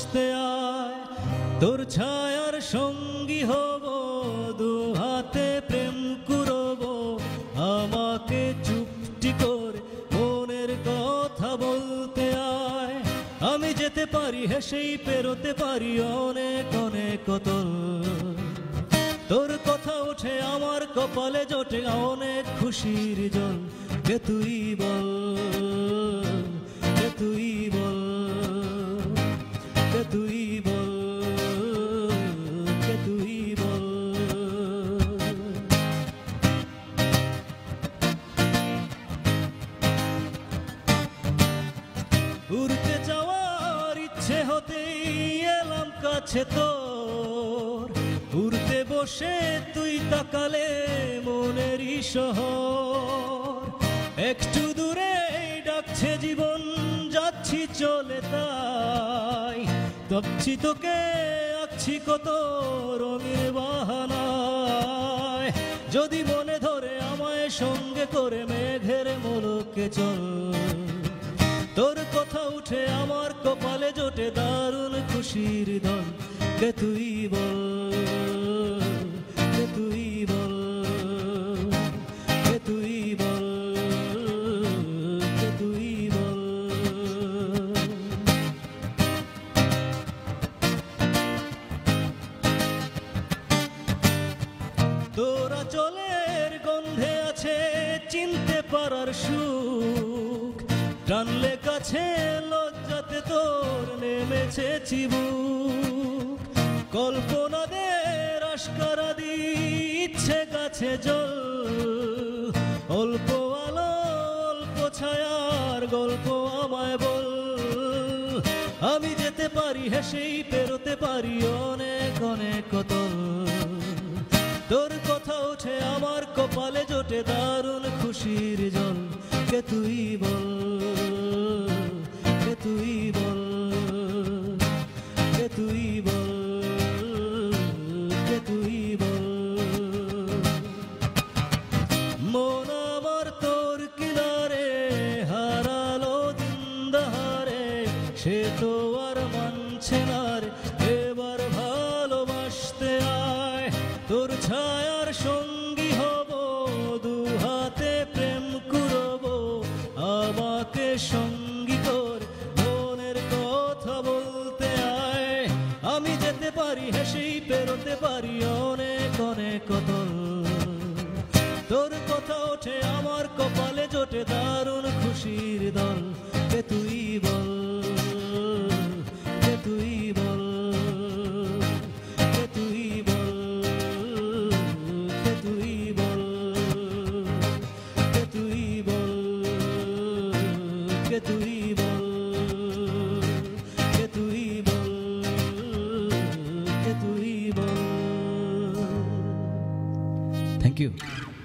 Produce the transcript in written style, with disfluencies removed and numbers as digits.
ভালোবাসতে আয়, তোর ছায়ার সঙ্গী হব, দু হাতে প্রেম করব, আমাকে চুপটি করে মনের কথা বলতে আয়। আমি যেতে পারি হেসেই পেরোতে পারি অনেক অনেক অতল, তোর কথা ওঠে আমার কপালে জোটে অনেক খুশির জল। কে তুই বল, কে তুই বল, কে তুই বল, কে তুই বল। উড়তে যাওয়ার ইচ্ছে হতেই এলাম কাছে তোর, উড়তে বসে তুই তাকালে মনেরই শহর। একটু দূরে ডাকছে জীবন, যাচ্ছি চলে তাই, তপছি তোকে আঁকছি কত রঙের বাহানায়। যদি মনে ধরে আমায় সঙ্গে করে মেঘের মোলকে চল, তোর কথা উঠে আমার কপালে জোটে দারুণ খুশির দল। কে তুই বল, কে তুই বল, কে তুই বল, কে তুই বল। তোরা চলের গন্ধে আছে চিনতে পারার সুখ, টানলে কাছে লজ্জাতে তোর নেমেছে চিবুক। কল্পনাদের আশকারা দি ইচ্ছে গাছে জল, অল্প আলো অল্প ছায়ার গল্প আমায় বল। আমি যেতে পারি হেসেই পেরোতে পারি অনেক অনেক অতল, তোর কথা ওঠে আমার কপালে জোটে দারুণ খুশির জল। কে তুই বল, কে তুই বল, কে তুই বল, কে তুই বল। মন আমার তোর কিনারে হারালো দিন দাহারে, সে তো আর মানছে না রে, এবার ভালোবাসতে আয়। তোর ছায়ার সঙ্গী হব, দু হাতে প্রেম করব, আমাকে সঙ্গী করে মনের কথা বলতে আয়। আমি যেতে পারি হেসেই পেরোতে পারি অনেক অনেক অতল, তোর কথা ওঠে আমার কপালে জোটে দারুণ খুশির দল। কে তুই বল, কে তুই বল, কে তুই বল, কে তুই বল, কে তুই বল, কে তুই বল, কে তুই বল, কে তুই বল। Thank you.